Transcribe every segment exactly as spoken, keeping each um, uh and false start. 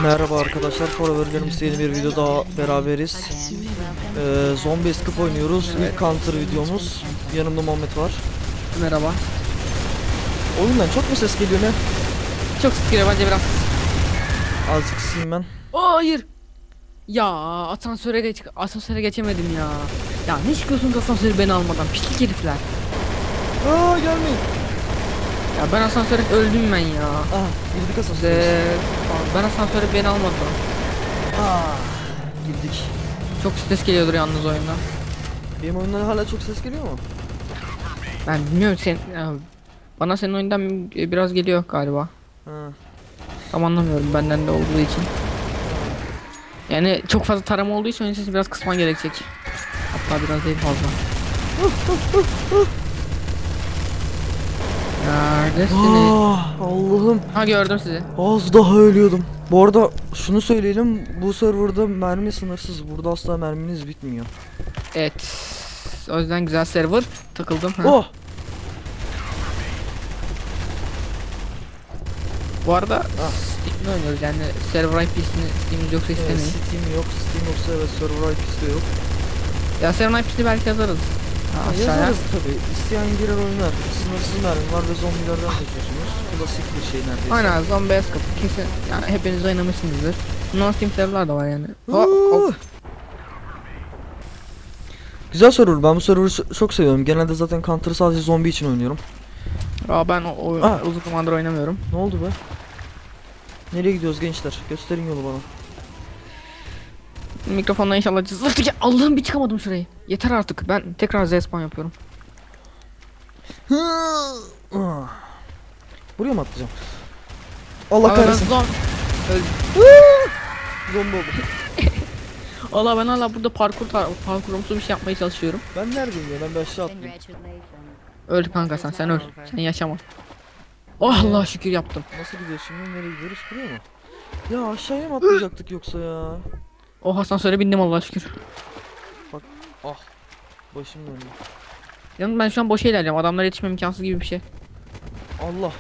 Merhaba arkadaşlar, Forever Gamers'te yeni bir video daha beraberiz. Ee, Zombie Escape oynuyoruz. İlk Counter videomuz. Yanımda Muhammed var. Merhaba. Oyundan çok mu ses geliyor ne? Çok sıkıyor bence biraz. Azıcık kısayım ben. Aa, hayır. Ya asansöre geç asansöre geçemedim ya. Ya ne çıkıyorsunuz asansörü beni almadan pislik herifler. Aa, gelmeyin. Ya ben asansöre öldüm ben ya. Ah, girdik asansöre. Ee, ben asansöre beni almadı. Aa, girdik. Çok ses geliyordur yalnız oyunda. Benim oyundan hala çok ses geliyor mu? Ben bilmiyorum sen ya, bana senin oyundan biraz geliyor galiba. Ha. Tam anlamıyorum benden de olduğu için. Yani çok fazla tarama olduğu için oyun sesi biraz kısman gerekecek. Hatta biraz değil fazla. Neredesiniz? Ah, Allah'ım. Ha, gördüm sizi. Az daha ölüyordum. Bu arada şunu söyleyelim, bu serverda mermi sınırsız. Burada asla merminiz bitmiyor. Evet. O yüzden güzel server takıldım. Ha. Oh! Bu arada Steam'de oynuyoruz yani server I P'sini Steam'imiz yoksa Evet, istemeyin. Steam yok, Steam yoksa evet server I P'si de yok. Ya server I P'sini belki yazarız. Ha, Ha, aşağıya. yazarız tabi. İsteyen girer oynar. Sınırsız mermi var ve zombilerden kaçıyorsunuz. Klasik bir şey neredeyse. Aynen, Zombie Escape kesin yani hepiniz oynamışsınızdır. Non Steam serverlar da var yani. Ho, Huu! hop. Güzel server. Ben bu server'ı ç- çok seviyorum. Genelde zaten Counter'ı sadece zombi için oynuyorum. Aa, ben o, o Aa. uzun zamandır oynamıyorum. Ne oldu be? Nereye gidiyoruz gençler? Gösterin yolu bana. Mikrofonla inşallah cızırtı. Allah'ım, bir çıkamadım şurayı. Yeter artık, ben tekrar Z spawn yapıyorum. Ah. Buraya mı atlayacağım? Allah Aa, ben kahretsin. zom- Öldüm. Zombi oldum. Allah, ben hala burada parkur parkurumsu bir şey yapmaya çalışıyorum. Ben neredeyim ya? Ben bir aşağı atlayayım. Öl kanka, sen sen öl. Sen yaşama. Oh, Allah şükür yaptım. Nasıl gidiyoruz şimdi? Nereye gidiyoruz? Buraya mı? Ya aşağıya mı atlayacaktık yoksa ya? Oh, asansöre bindim Allah şükür. Ah. Başım döndü. Yalnız ben şu an boş ilerliyorum. Adamlara yetişmem imkansız gibi bir şey. Allah.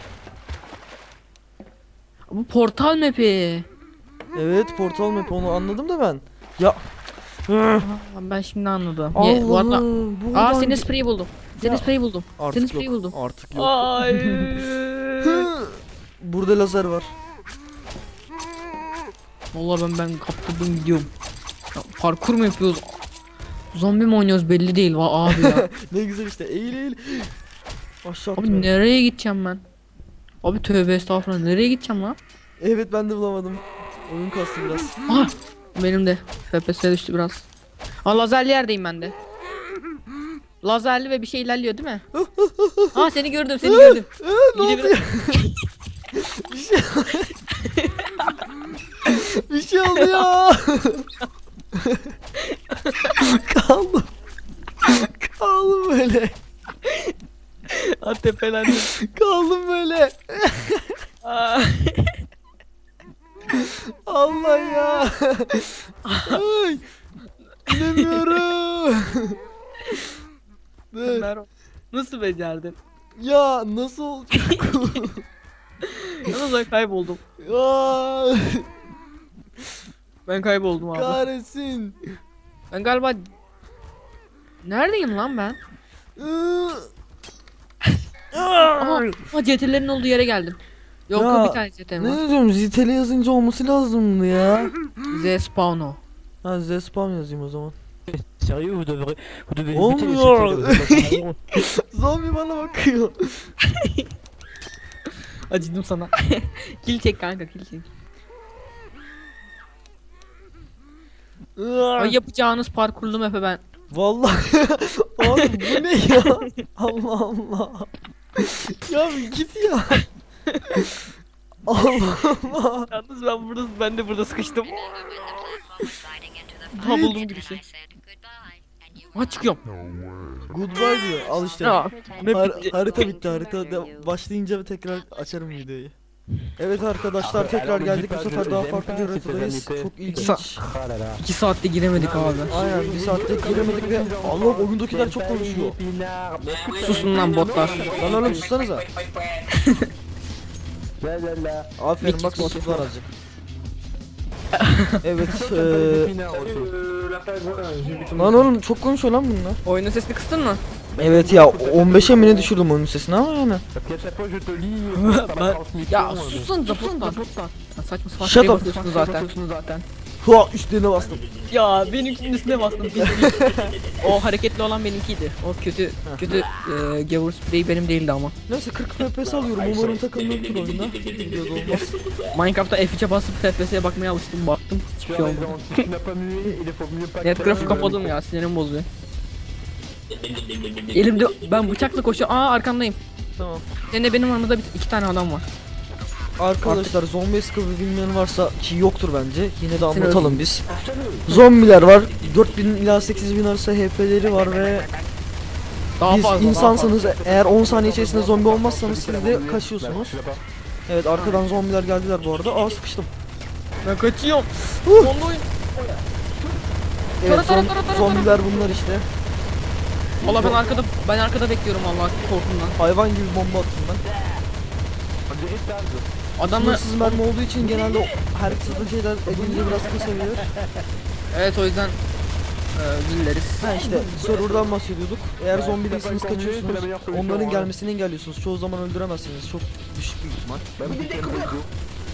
Bu portal map'i. Evet, portal map, onu anladım da ben. Ya. Aa, ben şimdi anladım. Ye, bu arada... Allah'ım. Aa, buradan senin git- spreyi buldum. Senin Ya, spreyi buldum. Senin Artık spreyi yok. buldum. Artık yok. Hayır. Burada lazer var. Vallahi ben ben kaptırdım gidiyorum. Ya, parkur mu yapıyoruz? Zombi mi oynuyoruz belli değil va abi ya. Ne güzel işte. Eğil eğil. Aşağı Abi atlıyorum. nereye gideceğim ben? Abi tövbe estağfurullah, nereye gideceğim lan? Evet, ben de bulamadım. Oyun kastı biraz. Ah, benim de F P S düştü biraz. Aa, lazerli yerdeyim ben de. Lazerli ve bir şey ilerliyor değil mi? Aa, seni gördüm, seni gördüm. Ne Yine oldu ya? Bir şey Bir şey oldu ya. Kaldım. Kaldım böyle. Aa, tepelendim. Kaldım böyle. Aa. Allah ya. Ay. Bilemiyorum. Dur. Merhaba. Nasıl becerdin? Ya nasıl olacak? Yalnız ben kayboldum. Ya, Ben kayboldum abi. kahretsin. Ben galiba... Neredeyim lan ben? Aha, aha C T'lerin olduğu yere geldim. Yok Ya, yok, bir tane C T'm Ne var. diyorum, Ziteli yazınca olması lazımdı ya. Z spawn o. Ha, Z spam yazayım o zaman. Sérieux, vous devrez, vous devez Oh éviter les non. C T. Zombi bana bakıyor. Acıdım sana. Kill çek kanka, kill çek. Ay, yapacağınız parkurlu map'e ben. Vallahi oğlum bu ne ya? Allah Allah. Ya bir git ya. Allah Allah. Yalnız ben burada, ben de burada sıkıştım. Ha, buldum gibi şey. Ha, çıkıyorum. Goodbye diyor. Al işte. Ya, map Har- bitti. harita bitti. Harita de- başlayınca tekrar açarım videoyu. Evet arkadaşlar, tekrar geldik. Bu sefer daha farklı bir haritadayız. Çok ilginç. Ah là là. iki saatte giremedik abi. Aynen, bir saatte giremedik ve Allah, oyundakiler çok konuşuyor. Susun lan botlar. Lan oğlum sussanıza. La la la. Aferin, Mix bak bot. suslar azıcık. Evet. Des eee épinards aussi. lan oğlum çok konuşuyor lan bunlar. Oyunun sesini kıstın mı? Evet ya on beşe mi ne düşürdüm oyunun sesini ama yani. Parce qu'à chaque fois je te lis euh, par la transmission. Ya euh, susun zapotlar. Ya saçma sapan Shut şey up. basıyorsunuz zaten. zaten. Hua üstlerine bastım. Ya benimkinin üstüne bastım. pis pis. O hareketli olan benimkiydi. O kötü kötü e, gavur spreyi benim değildi ama. Neyse kırk F P S alıyorum. Umarım takım yoktur oyunda. Videoda olmaz. Minecraft'ta F üçe basıp F P S'ye bakmaya alıştım, baktım. Hiçbir şey olmadı. Tu n'as pas mué, il faut mieux pas. Net que- grafik kapadım ya, sinirim bozuyor. Elimde ben bıçakla koşuyorum. Aa arkandayım. Tamam. Senin de benim aramızda bir, iki tane adam var. Arkadaşlar zombi escapı bilmeyen varsa ki yoktur bence. Yine de Sen anlatalım biz. Zombiler var. dört bin ila sekiz bin arası H P'leri var ve Daha biz fazla. insansanız eğer on saniye içerisinde zombi olmazsanız siz de Bah, kaçıyorsunuz. tu l'as pas. Evet arkadan zombiler geldiler bu arada. Aa sıkıştım. Ben kaçıyorum. Huh! Sonda oyun. Evet Tara, tara, zom- tara, tara, zombiler bunlar işte. Valla ben arkada ben arkada bekliyorum Allah korkumdan. Hayvan gibi bomba attım ben. On dirait Taz. Adamı Sınırsız mermi olduğu için genelde o- herkes bu şeyler edince biraz kısa gelir. evet o yüzden e, dinleriz. Ha işte serverdan bahsediyorduk. Eğer zombi değilseniz kaçıyorsunuz. Onların gelmesini engelliyorsunuz. Çoğu zaman öldüremezsiniz. Çok düşük bir ihtimal. Bah oui, quel réseau.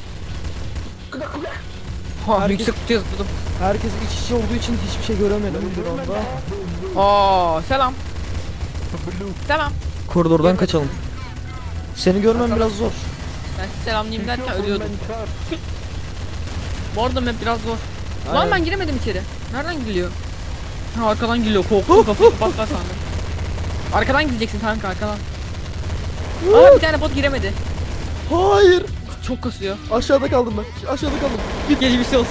Ha Herkes- yüksek kutuya zıpladım. Herkes iç içe olduğu için hiçbir şey göremedim bir anda. Aa selam. Selam. Koridordan kaçalım. Seni görmem biraz zor. Ben size selamlayayım derken ölüyordum. Minecraft. Bu arada map biraz zor. Lan Aynen. ben giremedim içeri. Nereden giriliyor? Ha arkadan geliyor. Korktum kafayı patlar sandım. Arkadan gideceksin kanka arkadan. Aa bir tane bot giremedi. Hayır. Çok kasıyor. Aşağıda kaldım ben. Aşağıda kaldım. Bir geçmiş olsun.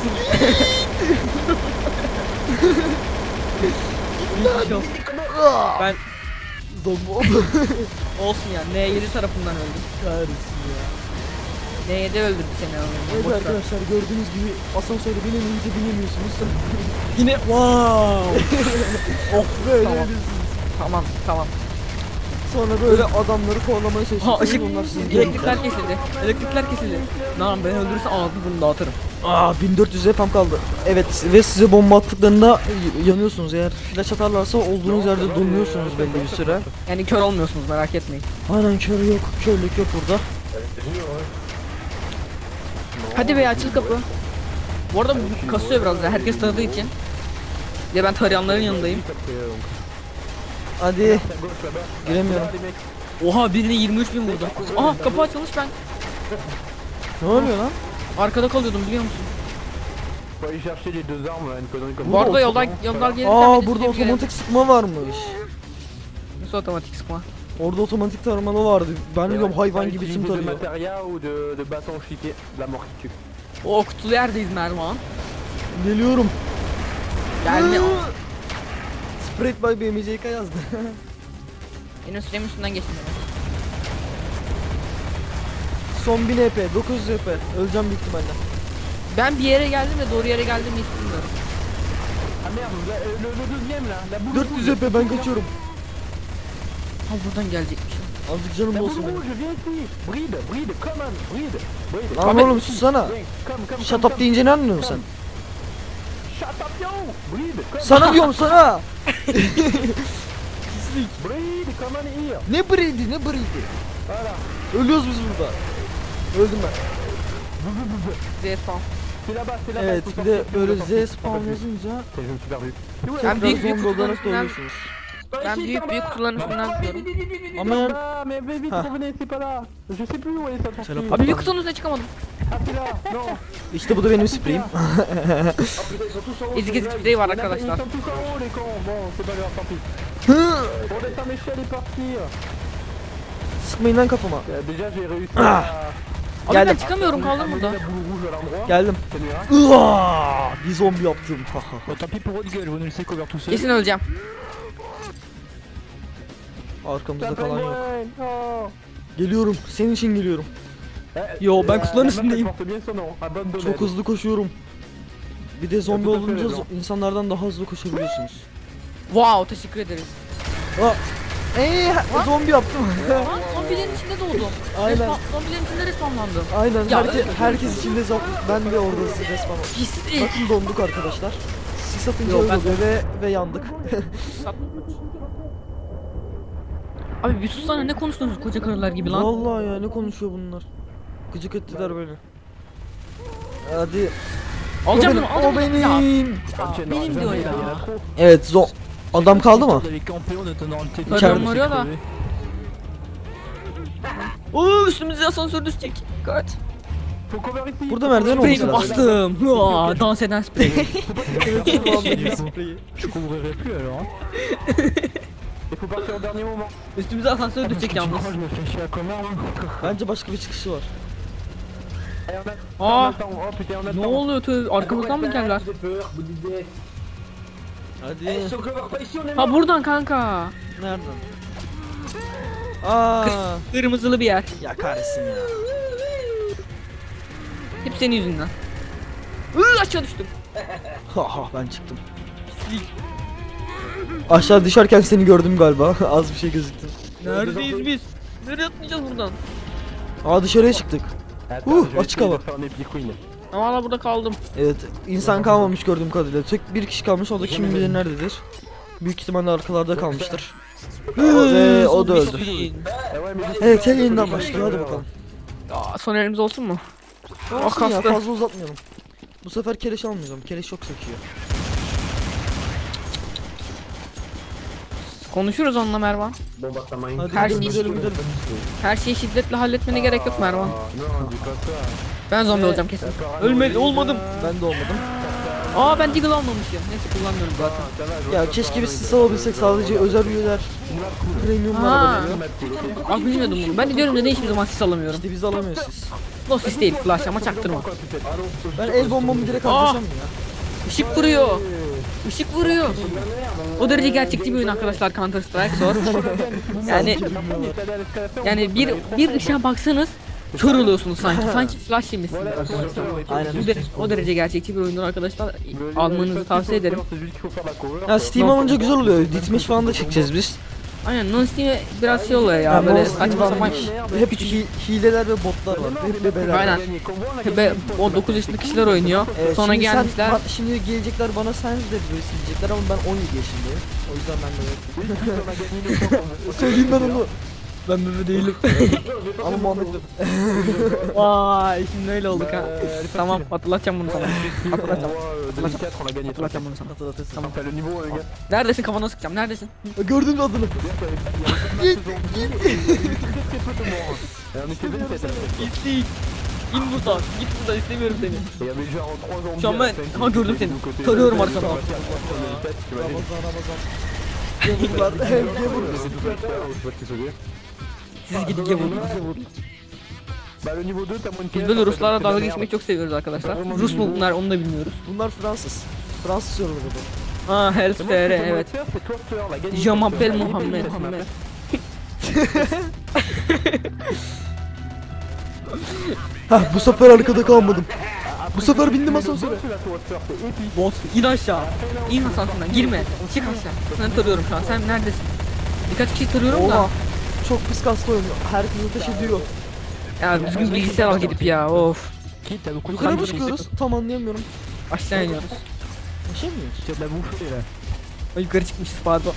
Geçmiş olsun. Aa! Ben Zombi oldu. olsun ya. N yedi tarafından öldüm. Kahretsin ya. N yedi öldürdü seni abi. Evet Boş ver. arkadaşlar gördüğünüz gibi asansöre binemeyince binemiyorsunuz. Yine wow. Oh böyle Tamam. bilirsiniz. Tamam tamam. Sonra böyle adamları kovalamaya Ha çalışıyorsunuz. ışık. Onlar sizi Elektrikler kesildi. Elektrikler kesildi. Lan ben öldürürse ağzını bunu dağıtırım. Aa bin dört yüz F P kaldı. Evet ve size bomba attıklarında y- yanıyorsunuz. Eğer flash atarlarsa olduğunuz yerde donuyorsunuz belli bir süre. Yani kör olmuyorsunuz merak etmeyin. Aynen kör yok. Körlük yok burada. Hadi be açıl kapı. Bu arada bu kasıyor biraz ya herkes tanıdığı için. Ya ben tarayanların yanındayım. Hadi giremiyorum. Oha birine yirmi üç bin vurdum. Aha kapı açılmış ben. Ne oluyor lan? Arkada kalıyordum biliyor musun? Faut aller chercher les deux armes là, une connerie comme Bu ça. arada yoldan yoldan gelirken Aa bir de burada size bir otomatik sıkma varmış. görev- Nasıl otomatik sıkma? Orada otomatik taramalı vardı. Ben diyorum hayvan gibi kim de tarıyor. materia ou de, de bâton chiqué, de la mort qui tue. O kutulu yerdeyiz Mervan. Geliyorum. Gelme. Spread by B M C K yazdı. Benim süremin üstünden geçtim. Son bin E P, dokuz yüz E P. Öleceğim büyük ihtimalle. Ben bir yere geldim de doğru yere geldim mi hiç bilmiyorum. Ah merde, la- le, le deuxième là, la boule dört yüz E P ben kaçıyorum. Ha buradan gelecekmişim. Azıcık canım La olsun boule benim. rouge, viens ici. Bride, bride, come on, bride, bride. Lan Abi- oğlum sussana. Viens, come, come, Shut come, up deyince ne anlıyorsun sen? Shut up yo, bride, come. Sana diyorum sana. Bride, come on here. Ne breed'i ne breed'i. Voilà. Ölüyoruz biz burada. Öldüm ben. Z-Spawn. C'est là-bas, c'est là-bas. Evet faut bir de sortir, böyle faut sortir. Z spawn yazınca Je me suis perdu. Ben tekrar büyük büyük zombi kutuların olarak üstünden, doğuyorsunuz. ben büyük büyük kutuların üstünden tutuyorum. Ama yani Ah, mais mais vite, Ah. revenez, c'est pas là. Je sais plus où est sa C'est la sortie. porte. Abi büyük kutunun üstüne çıkamadım. Ah, c'est là, non. işte bu da benim spreyim. Ezik ezik sprey var Il y en a- arkadaşlar. Ils sont tous en haut, les cons. Bon, c'est pas grave, tant pis. Bon, descends l'échelle et partir. Sıkmayın lan kafama. Euh, Déjà, j'ai réussi Ah. à... Abi ben Geldim. çıkamıyorum kaldım amener burada. la boule rouge à l'endroit. Geldim. C'est mieux, hein. Uaa! Bir zombi yaptım. Ha, ha, ha. Bon, tant pis pour votre gueule, vous nous laissez cover tout seul. Kesin öleceğim. Arkamızda Ça kalan yok. fait oh. Geliyorum. Senin için geliyorum. Eh, Yo, ben la- kutuların la meuf, elle üstündeyim. porte bien son nom, Abandonned. Çok hızlı koşuyorum. Bir de zombi tout à fait olunca raison. zo- insanlardan daha hızlı koşabiliyorsunuz. Wow teşekkür ederiz. Aa! Eee zombi yaptım. Lan zombilerin içinde doğdum. Aynen. Respa- zombilerin içinde respawnlandım. Aynen Ya, herke, öyle. herkes içinde zom ben de orada resmen. Pislik. Bakın donduk arkadaşlar. Sis atınca Yok, öyle ben- oluyor ve, ve yandık. Abi bir sussana, ne konuştunuz koca karılar gibi lan. Vallahi ya ne konuşuyor bunlar. Gıcık ettiler beni. Hadi. Alacağım o bunu, benim, alacağım o bunu. Ya, benim. benim diyor ya. Evet zo adam kaldı mı? Karım arıyor da. Oo, üstümüze asansör düşecek. Kaç. Burada merdiven Spreyimi olması lazım. bastım. Aa, dans eden sprey. Je couvrirai plus alors. Hein. Il faut partir au dernier moment. Üstümüze asansör düşecek yalnız. Moi je me fais chier à connard là. Bence başka bir çıkışı var. Allez, on a- Aa, on attend, oh putain on attend. ne oluyor tövbe, arkamızdan mı geldiler? Hadi. Ha buradan kanka. Nereden? Aa. Kırmızılı bir yer. Ya kahretsin ya. Hep senin yüzünden. Iıı, aşağı düştüm. Ha ha ben çıktım. Aşağı düşerken seni gördüm galiba. Az bir şey gözüktü. Neredeyiz biz? Nereye atlayacağız buradan? Aa dışarıya çıktık. Attends, Uh, je vais açık essayer hava. de faire un epic win. Ama hala burada kaldım. Evet insan kalmamış gördüğüm kadarıyla. Tek bir kişi kalmış, o da kim bilir nerededir. Büyük ihtimalle arkalarda kalmıştır. Ve o da öldü. Ah ouais, mais j'ai- Evet el yeniden başlıyor, hadi bakalım. Aa, son elimiz olsun mu? Olsun ya, kastı. fazla uzatmayalım. Bu sefer keleş almayacağım, keleş çok sekiyor. Konuşuruz onunla Mervan. Hadi Her gidelim şey- gidelim gidelim. Her şeyi şiddetle halletmene gerek yok Mervan. Ah, non, dis pas ça. Ben zombi Evet. olacağım kesin. Ölmedi, olmadım. Ben de olmadım. Aa, ben deagle almamışım. Neyse, kullanmıyorum zaten. Ça va, je Ya keşke biz sis alabilsek, sadece özel üyeler premiumlar Ha. alabiliyor. Bak, bilmiyordum bunu. Ben de diyorum neden hiçbir zaman sis alamıyorum. İşte biz alamıyoruz siz. No, sis değil, flash ama çaktırma. Ben el bombamı direkt Aa. harcasam mı ya? Işık vuruyor. Işık vuruyor. O derece gerçekçi bir oyun arkadaşlar, Counter Strike zor. Yani yani bir bir ışığa baksanız kör oluyorsunuz sanki. Sanki flash yemişsiniz. Aynen. Bu derece, o derece gerçekçi bir oyundur arkadaşlar. Almanızı tavsiye ederim. Ya Steam alınca güzel oluyor. Ditmiş falan da çekeceğiz biz. Aynen, non Steam'e biraz şey oluyor ya, Ya böyle no saçma Steam sapan. varmış. Hep hi- hileler ve botlar var. Hep bebeler var. Aynen. Be, o dokuz yaşındaki kişiler oynuyor. Evet, Sonra şimdi sen- gelmişler. ba- şimdi gelecekler bana sen de böyle diyecekler ama ben on yedi yaşındayım. O yüzden ben de evet. Söyleyeyim ben onu. Ben bebe değilim. Ama Muhammed bebe. Vay, şimdi öyle olduk ha. Tamam, hatırlatacağım bunu sana. Hatırlatacağım. deux mille quatre, on l'a gagné. Hatırlatacağım bunu sana. Hatırlatırsın. Tamam, t'as le niveau, les gars. Neredesin, kafana sıkacağım, neredesin? Gördün mü adını? Et on était vingt-sept. Gittik. İn buradan, git buradan, istemiyorum seni. Il y avait genre trois zombies. Şu an à la ben, fin, ha gördüm seni. de l'autre côté. Tarıyorum arkadan. Sur le tête, tu vois, les- Ramazan Ramazan. Gavurlar. Gavur. Je vois ce qu'ils faisaient. Siz gidin gavur. Bah le niveau deux, t'as moins de Biz K F, böyle ça Ruslarla fait de la dalga merde. geçmeyi çok seviyoruz arkadaşlar. Rus mu bunlar, onu da bilmiyoruz. Bunlar Fransız. Fransız server bu. Ha, Hells Mais moi, F R, ce que j'aimerais evet. faire, c'est toi, Fleur, la gagner. Je m'appelle Gagner, Mohamed. gagner, ça Mohamed. Hah bu sefer arkada kalmadım. Bu sefer bindim asansöre. Tu vas toi, Fleur, c'est épique. Bot, in aşağı. İn asansörden, girme. Çık aşağı. Seni tarıyorum şu an, sen neredesin? Birkaç kişi tarıyorum da. Oha. Çok pis kastı oynuyor. Herkes ateş ediyor. Ya düzgün bilgisayar al gidip ya, of. Qui t'as beaucoup Yukarı mı de çıkıyoruz? Tam anlayamıyorum. Aşağı iniyoruz. Aşağı mı iniyoruz? Tu as de la bouffer là. Ay, yukarı çıkmışız, pardon.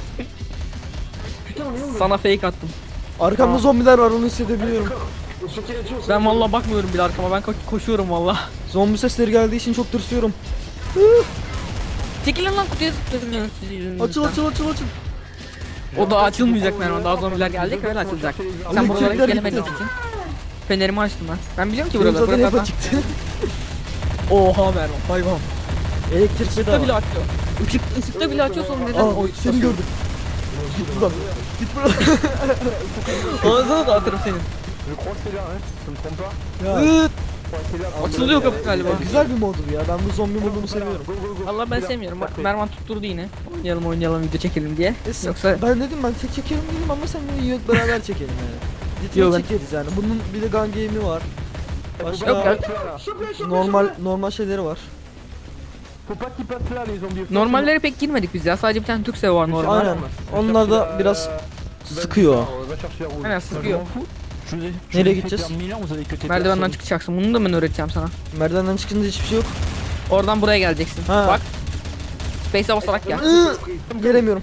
Sana fake attım. Arkamda zombiler var, onu hissedebiliyorum. Ben vallahi bakmıyorum bile arkama, ben ko- koşuyorum vallahi. Zombi sesleri geldiği için çok tırsıyorum. Çekilin lan, kutuya zıpladınız siz yüzünüzden. Açıl açıl açıl açıl. O da açılmayacak Mervan, daha zombiler gelecek, öyle açılacak. Sen Elektrikler buralara hiç gitti. gelemediğin için. Fenerimi açtım ben. Ben biliyorum ki Benim buralar, zaten hep buralar. açıktı. Oha Mervan, hayvan. Elektrikli de Işıkta bile var. açıyor. Işık, ışıkta bile açıyor, sonra neden Aa oy seni gördüm. Git buradan. Git buradan. Ağzına da atarım senin. Je crois que c'est là, hein. Je me trompe pas. Ya, Iııt. Ouais, c'est là. Açılıyor kapı galiba. ya güzel bir modu bu ya. Ben bu zombi modunu seviyorum. Go, go, go. Allah, ben sevmiyorum. Bak, Mervan tutturdu yine. Oynayalım oynayalım, video çekelim diye. Es- Yoksa ben dedim ben tek çekerim dedim ama sen yine yok beraber çekelim yani. Gitmeyi Yo, ben- çekeriz yani. Bunun bir de gun game'i var. Başka Yok ya. normal normal şeyleri var. Faut pas qu'ils passent là, les zombies. normallere pek girmedik biz ya. Sadece bir tane Türk server var normal. Aynen. Onlar da biraz Sıkıyor. Va chercher rouge. Aynen, sıkıyor. Je vous ai- je Nereye vous ai fait gideceğiz? perdre mille ans, vous avez que tes Merdivenden personnes. çıkacaksın. Bunu da ben öğreteceğim sana. Merdivenden çıkınca hiçbir şey yok. Oradan buraya geleceksin. Ha. Bak. Space'e basarak gel. Iı, Gelemiyorum.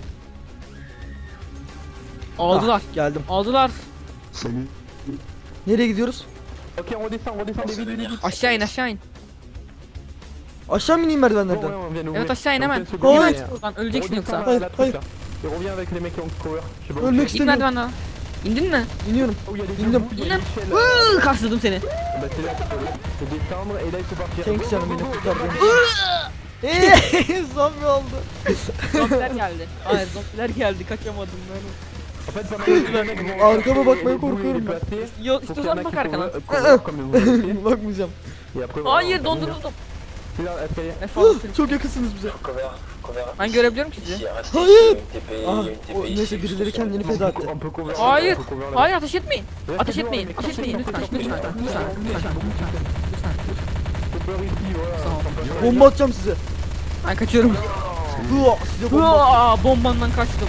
Aldılar. Ah, geldim. Aldılar. Nereye gidiyoruz? Ok, on redescend, on redescend des vides. Aşağı in, aşağı in. Aşağı mı ineyim Bon, ouais, merdivenlerden? on vient nous. Evet, aşağı in hemen. On fait une Hayır. seconde, Lan mais- öleceksin Redescends yoksa. la- Hayır, la truc, hayır. là. Et reviens avec les mecs qui ont cover. Je sais pas. Ölmek İlk istemiyorum. merdivenden. İndin mi? İniyorum. Oh, il y a des İndim. embouts, il y a İndim. des échelles, Iıı, karşıladım seni. Bah, c'est là qu'il faut faut descendre et là il faut partir. Thanks canım beni kurtardın. Iıı. Eee zombi oldu. Zombiler geldi. Hayır, zombiler geldi. Kaçamadım ben. En fait, pas mal de mecs vont- Arkama bakmaya les boules, korkuyorum les ben. passer. Yok, Faut qu'il y en istiyorsan a bak qui arkana. cover- cover comme vous voulez. Bakmayacağım. Et après, voilà, Hayır, on dondurdum. C'est là, escalier. Ne falan. Çok yakınsınız bize. Ben görebiliyorum ki sizi. Hayır. Ah, o, neyse birileri kendini feda etti. On peut cover. Hayır. on peut cover là. Hayır, ateş etmeyin. Restez Ateş dehors, etmeyin. les mecs. Ateş etmeyin lütfen. Lütfen. Lütfen. Lütfen. Lütfen. Lütfen. Cover ici, voilà. Tamam. On peut- Bomba atacağım size. Ben kaçıyorum. Hıa, size bomba. Hıa, bombandan kaçtım.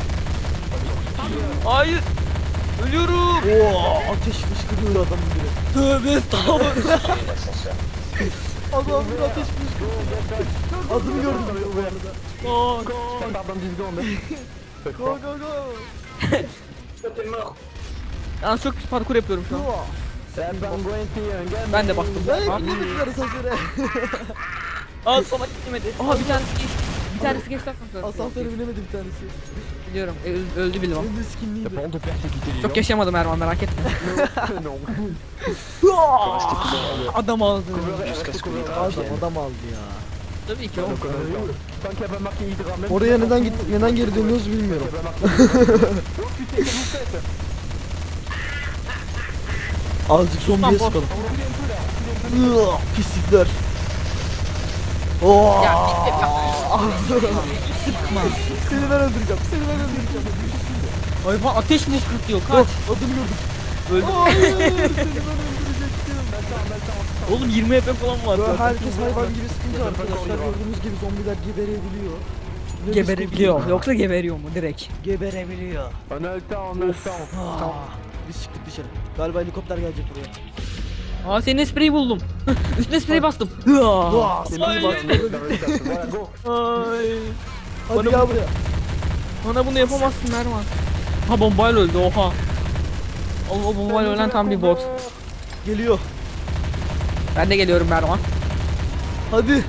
Hayır. Ölüyorum. Oo, ateş fışkırıyor adamın biri. Tövbe estağfurullah. Adamın bir ateş fışkırıyor. Adını gördüm bu arada. Aa, Ça part dans dix secondes. Faites Go pas. go go. ben çok pis parkur yapıyorum şu an. Hıa. La pangouin qui est un gars. Ben de baktım. Ben Aa, gitmedikleri sözleri. Aa, sana gitmedi. Aha, bir tanesi geçti. Bir tanesi geçti asansör. Asansöre binemedi bir tanesi. Biliyorum. e, Öldü, öldü bile o. Benim de T'as skinliydi. pas honte de persécuter les Çok gens? yaşamadım Erman, merak etme. Non. Adam aldı. Jusqu'à ce que les Adam draps adam aldı ya. Tabii ki o. Donc on a le temps. Tant qu'il n'y a pas marqué Hydra, même Oraya si- neden gittik, neden geri dönüyoruz bilmiyorum. Qu'il y a pas marqué Hydra. Oh putain, qu'est-ce que vous faites? Azıcık zombiye Tamam, sıkalım. Hıa, pislikler. Oo. Ya git ya. Seni ben öldüreceğim. Seni ben öldüreceğim. Ay bak, ateş fışkırtıyor. Dur, Kaç. adını gördüm. Öldüm. Hayır, seni ben öldürecektim. Oğlum yirmi H P falan var. Böyle herkes hayvan gibi sıkınca arkadaşlar gördüğünüz gibi zombiler geberebiliyor. Ne biz Geberebiliyor. kurtulduk. Yoksa geberiyor mu direkt? Geberebiliyor. On a le temps, on a le temps. Ah, biz çıktık dışarı. Galiba helikopter gelecek buraya. Aa, senin espriyi buldum. Üstüne sprey bastım. Vaa, C'est seni bon, bak. on a le temps. Voilà, go. Ay. Hadi Bana gel bu- buraya. Bana bunu yapamazsın Erman. Ha, bombayla öldü, oha. O, o bombayla ölen tam bir bot. Geliyor. Ben de geliyorum Erman. Hadi.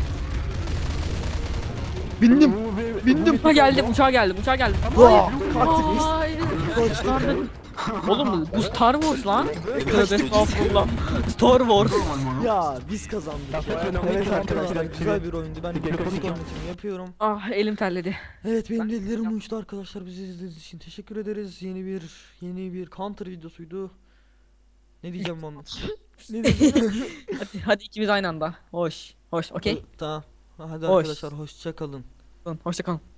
Bindim. Bindim. Ha, geldim, uçağa geldim, uçağa geldim. Vaa, kalktık biz. Hayır. Kaçtık. Oğlum bu Star Wars lan. Tövbe estağfurullah. Star Wars. Ya biz kazandık. Evet Evet arkadaşlar arkadaşlar, güzel bir oyundu. Ben Teşekkür mikrofon ederim. anlatımı yapıyorum. Ah, elim terledi. Evet benim de ellerim uçtu arkadaşlar. Bizi izlediğiniz için teşekkür ederiz. Yeni bir yeni bir counter videosuydu. Ne diyeceğim onu? Ne diyeceğim? Hadi, hadi ikimiz aynı anda. Hoş. Hoş, okey. Tamam. Hadi Hoş. arkadaşlar hoşça kalın. Hoşça kalın.